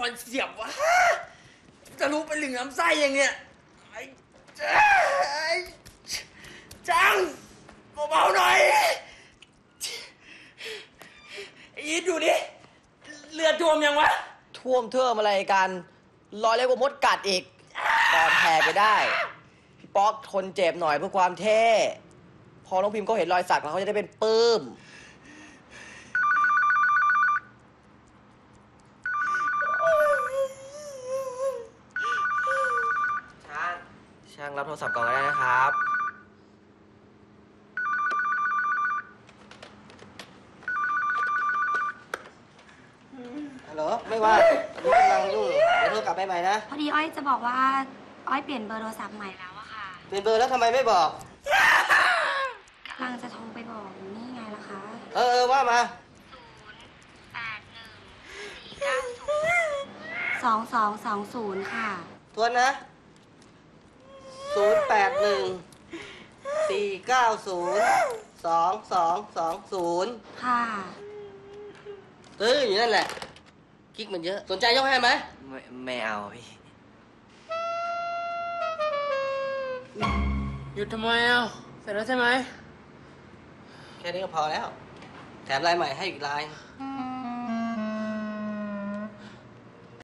มันเสียบวะจะรู้ไปถึงลำไส้อย่างเนี้ยไอ้จังเบาๆหน่อยอีทดูดิเลือดท่วมยังวะท่วมเทิมอะไรกันรอยเล็กกว่ามดกัดอีกปอดแผลไปได้พี่ป๊อกทนเจ็บหน่อยเพื่อความเท่พอน้องพิมพ์ก็เห็นรอยสักแล้วเขาจะได้เป็นปลื้มช่างรับโทรศัพท์ก่อนก็ได้นะครับฮัลโหลไม่ว่าตอนนี้กำลังยุ่งเดี๋ยวโทรกลับไปใหม่นะพอดีอ้อยจะบอกว่าอ้อยเปลี่ยนเบอร์โทรศัพท์ใหม่แล้วอะค่ะเปลี่ยนเบอร์แล้วทำไมไม่บอกกำลังจะโทรไปบอกนี่ไงล่ะคะว่ามา 081-490-2220ค่ะทวนนะ081-490-2220 ค่ะอยู่นั่นแหละกิ๊กมันเยอะสนใจยกให้ไหมไม่เอาพี่หยุดทำไมอ่ะเสร็จแล้วใช่ไหมแค่นี้ก็พอแล้วแถมลายใหม่ให้อีกลาย